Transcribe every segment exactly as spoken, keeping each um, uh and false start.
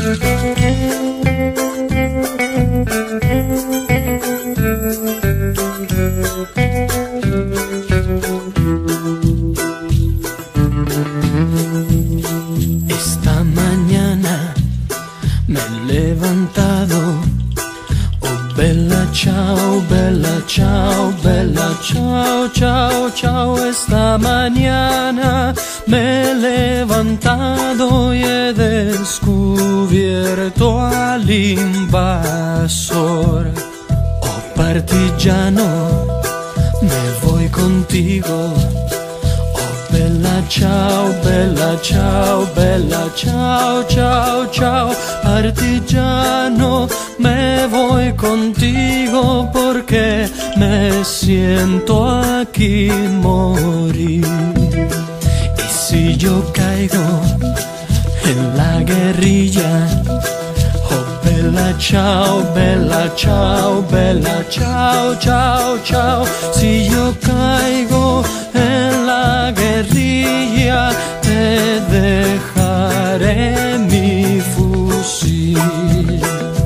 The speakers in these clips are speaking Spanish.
Esta mañana me he levantado, oh bella ciao, bella ciao, bella ciao, ciao, ciao. Esta mañana me he levantado y he descubierto al invasor. Oh partigiano, me voy contigo. Bella ciao, bella ciao, bella ciao, ciao, ciao. Partigiano, me voy contigo porque me siento aquí morir. Y si yo caigo en la guerrilla, oh bella ciao, bella ciao, bella ciao, ciao, ciao. Si yo caigo en la guerrilla, te dejaré mi fusil.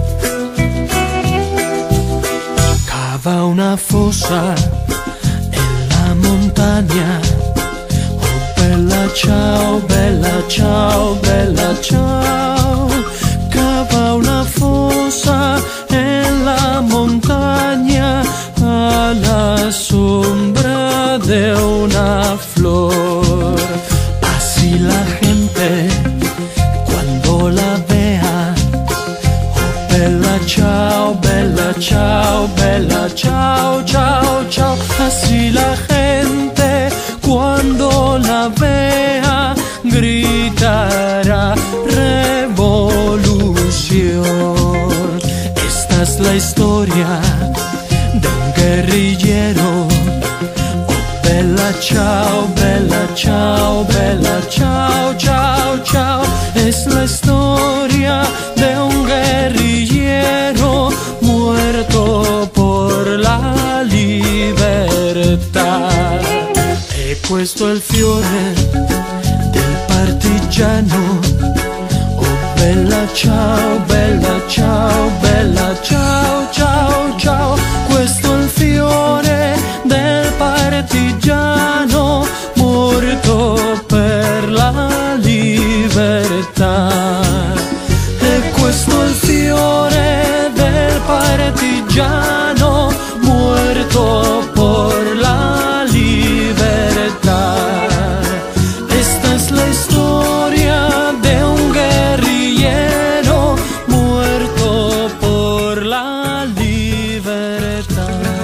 Cava una fosa en la montaña, oh bella ciao, bella ciao, bella ciao. Cava una fosa en la montaña a la sombra de una flor. Así la gente cuando la vea, oh bella ciao, bella ciao, bella ciao, ciao, ciao. Así la gente cuando la vea gritará revolución. Esta es la historia de un guerrillero. Oh bella ciao, bella ciao, bella ciao, ciao, ciao. Es la historia de un guerrillero muerto por la libertà. E questo è il fiore del partigiano. Oh bella ciao, bella ciao, bella ciao, ciao, ciao. Questo è il fiore del partigiano morto per la libertà. E questo è il fiore del partigiano muerto por la libertà. Esta es la historia de un guerrillero muerto por la libertà.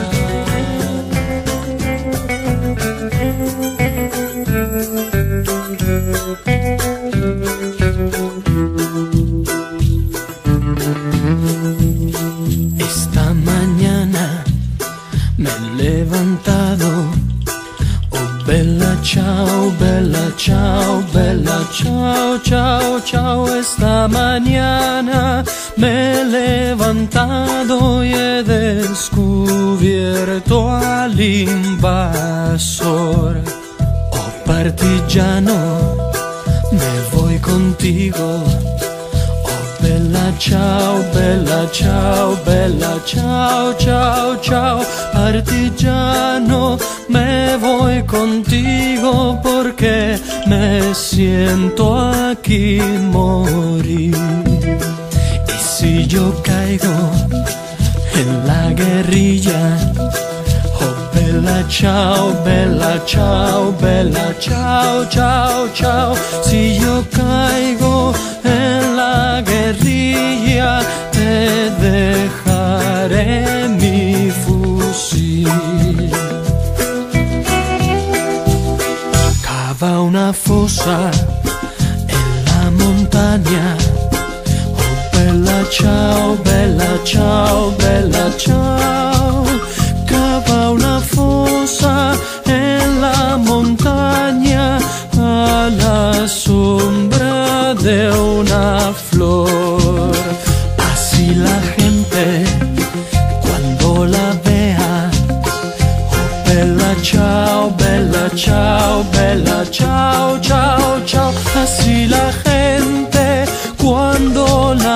Esta mañana me he levantado, oh bella ciao, bella ciao, bella ciao, ciao, ciao. Esta mañana me he levantado y he descubierto al invasor. Oh partigiano, me voy contigo. Bella ciao, bella ciao, bella ciao, ciao, ciao. Partigiano, me voy contigo porque me siento aquí morir. Y si yo caigo en la guerrilla, oh bella ciao, bella ciao, bella ciao, ciao, ciao. Si yo caigo en la guerrilla, te dejaré mi fusil. Cava una fosa en la montaña, oh bella ciao, bella ciao, bella ciao. Cava una fosa en la montaña a la sombra de una flor. Así la gente cuando la vea, oh bella ciao, bella ciao, bella ciao, ciao, ciao. Así la gente cuando la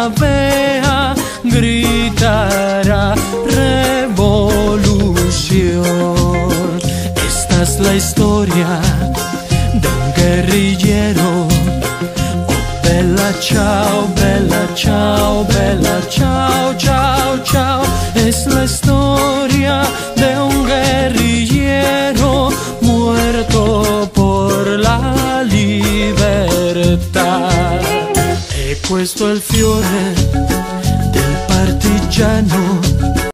storia de un guerrillero. Oh, bella ciao, bella ciao, bella ciao, ciao, ciao. Es la historia de un guerrillero muerto por la libertà. E questo è il fiore del partigiano